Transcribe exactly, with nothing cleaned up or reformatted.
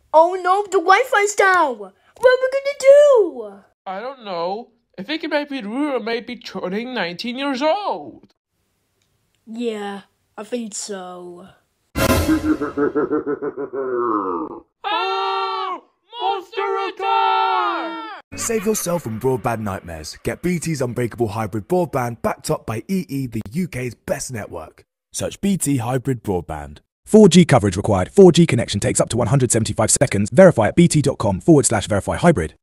Oh no, the Wi-Fi's down! What are we gonna do? I don't know. I think it might be Ruru may be turning nineteen years old. Yeah, I think so. Oh! Monster attack! Save yourself from broadband nightmares. Get B T's Unbreakable Hybrid Broadband backed up by E E, the U K's best network. Search B T Hybrid Broadband. four G coverage required. four G connection takes up to one hundred seventy-five seconds. Verify at bt.com forward slash verify hybrid.